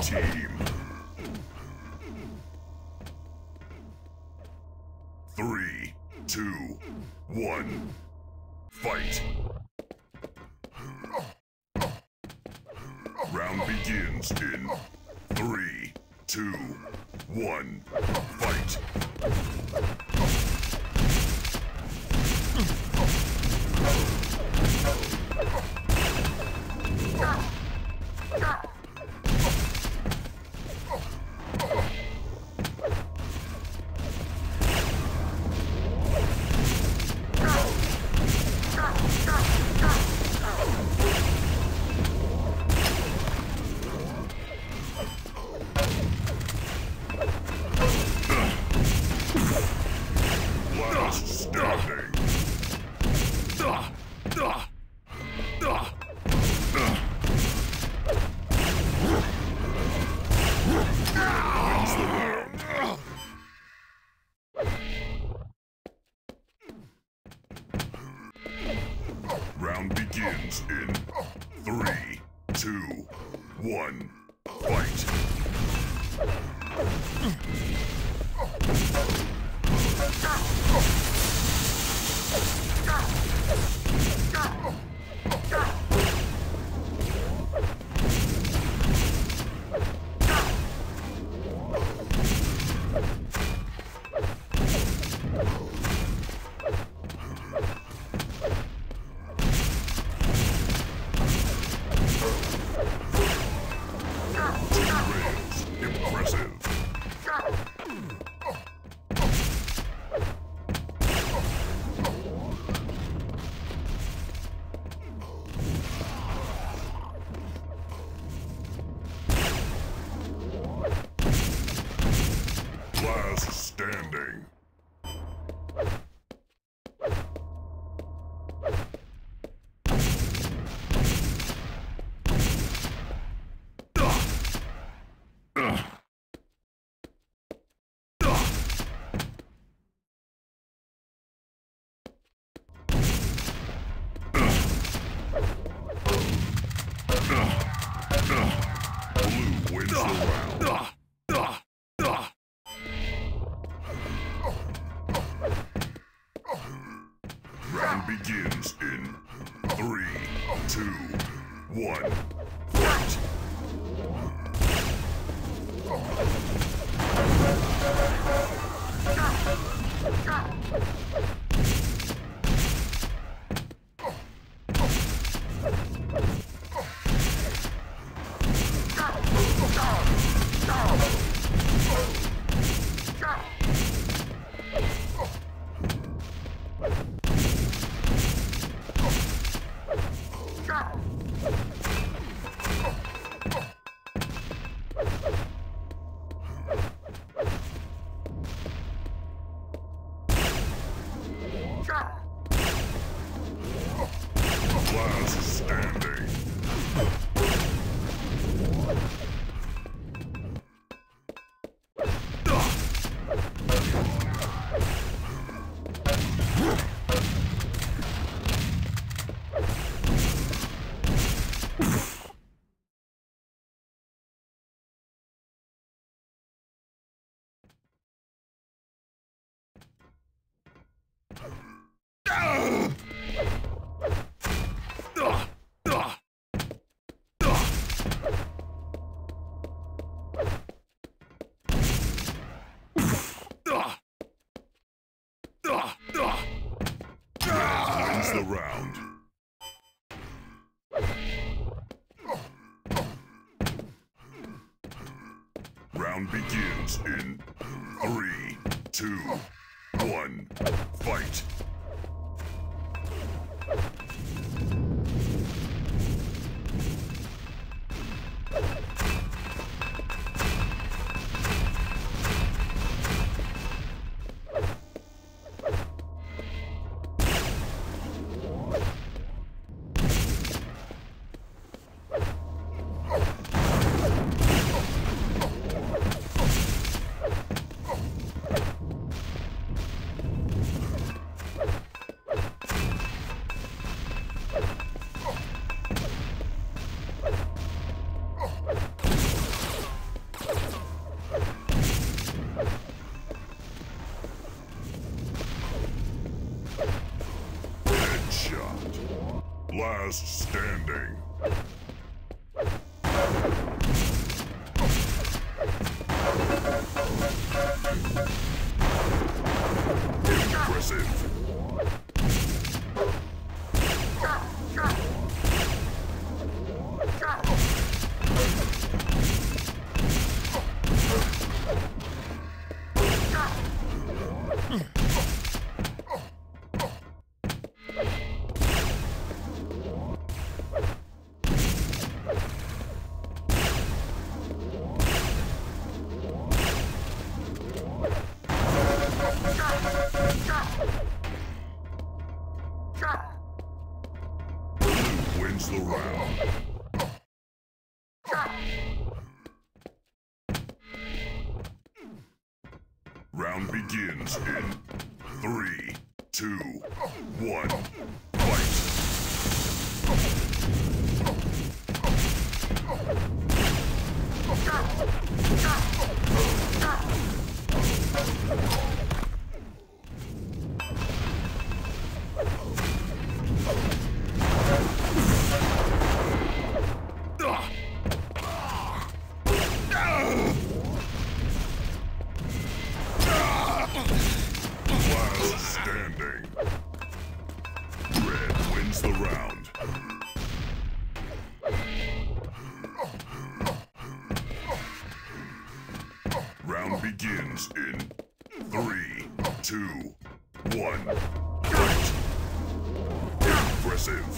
team. 3, 2, 1, fight. Round begins in 3, 2, 1, fight. Last standing. Wins the round. Round begins in 3, 2, 1, fight. Impressive. Last standing. Blue wins the round. Round begins in 3, 2, 1, fight! Last standing. Wins the round. Round begins in 3, 2, 1, fight! Last standing. Impressive. Blue wins the round. Round begins in 3, 2, 1, fight! Last standing. Red wins the round. Round begins in 3, 2, 1, fight! Impressive.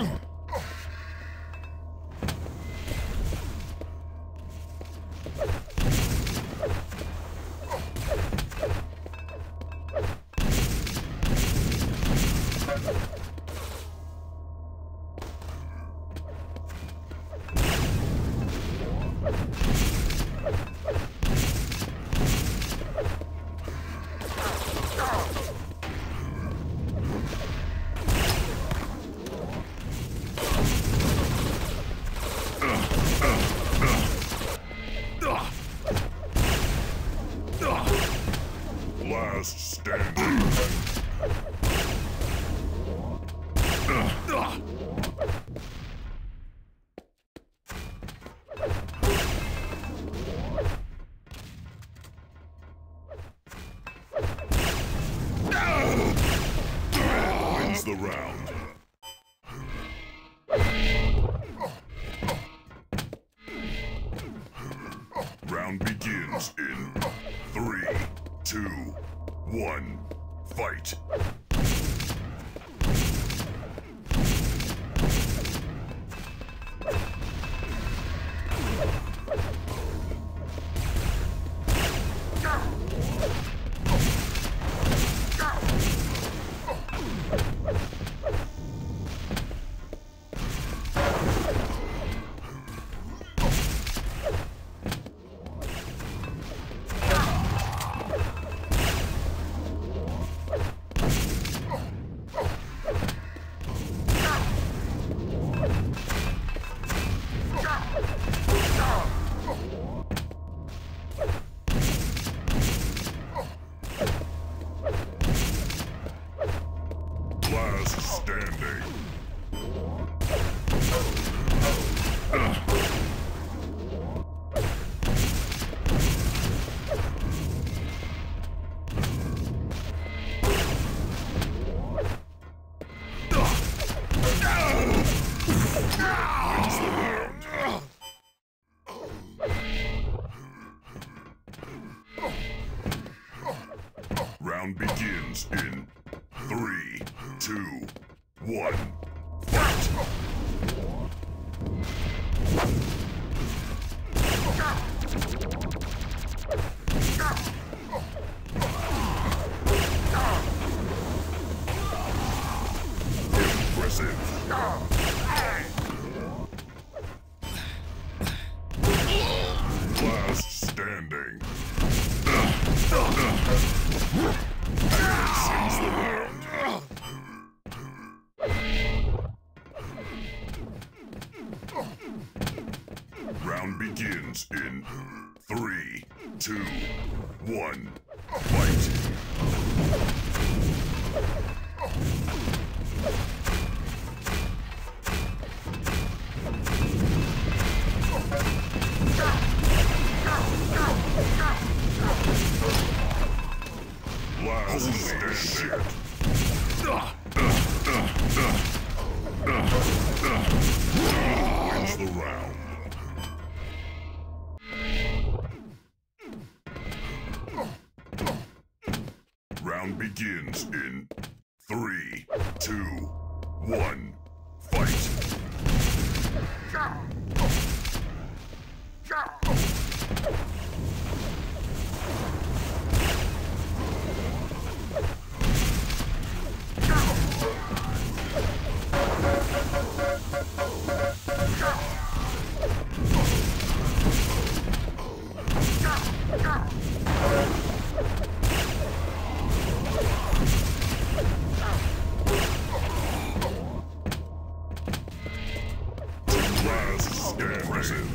Last standing. Wins the round. Round begins in 3, 2, 1, fight! Last standing. Wins the round. Round begins in 3, 2, 1, fight! Impressive. Last standing. Wins the round. Round begins in 3, 2, 1, fight! Round begins in 3, 2, 1, fight! Last stand.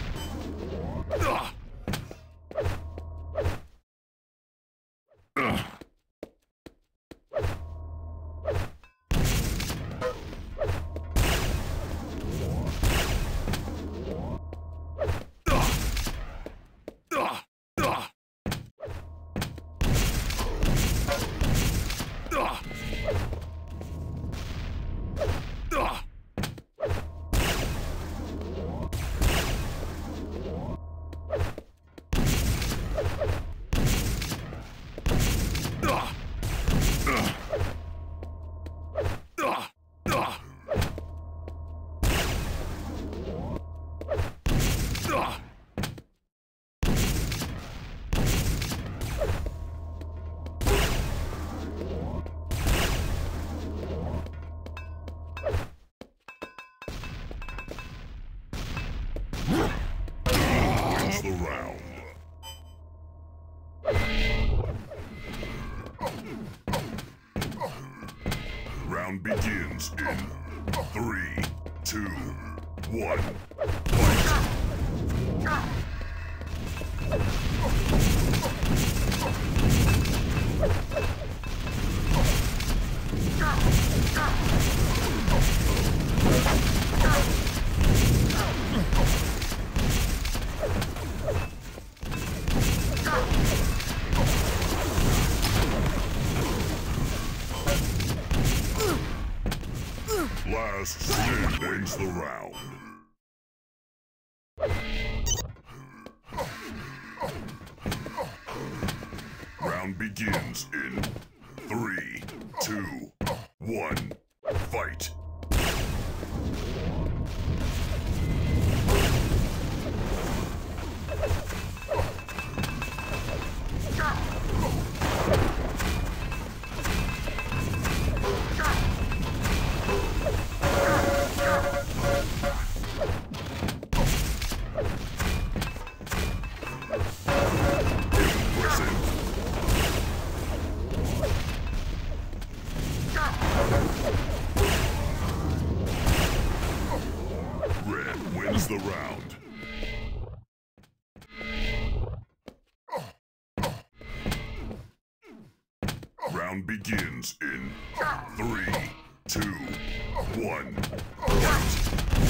Wins the round. Round begins in 3, 2, 1, fight! Last stand wins the round. Round begins in 3, 2, 1, fight! Red wins the round. Round begins in 3, 2, 1, fight!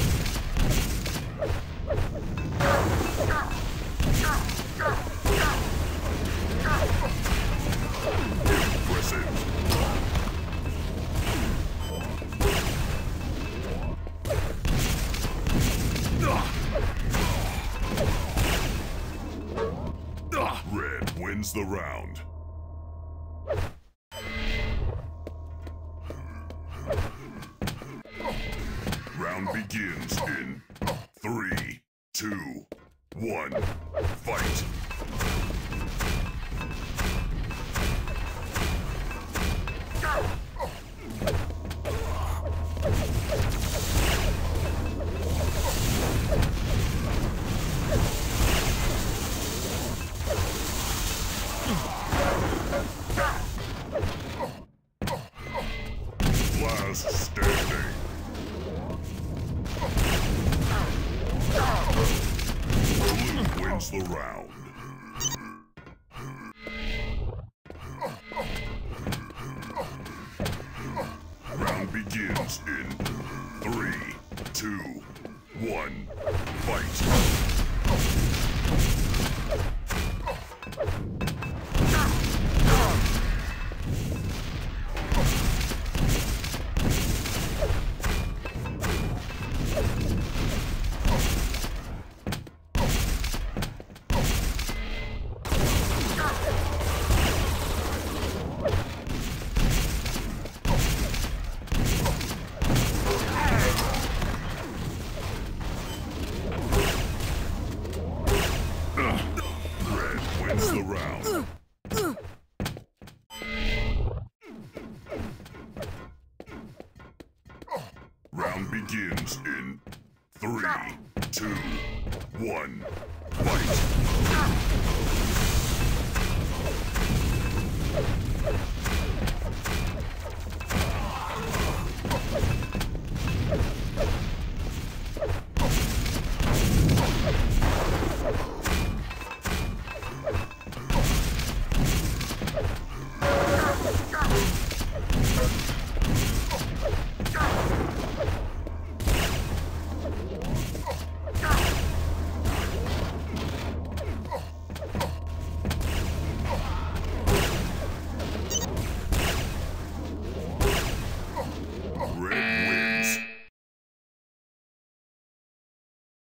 Impressive. Red wins the round. Round begins in 3, 2, 1, fight! Last standing. Blue wins the round. Round begins in 3, 2, 1, fight! round. Round begins in 3, 2, 1, fight!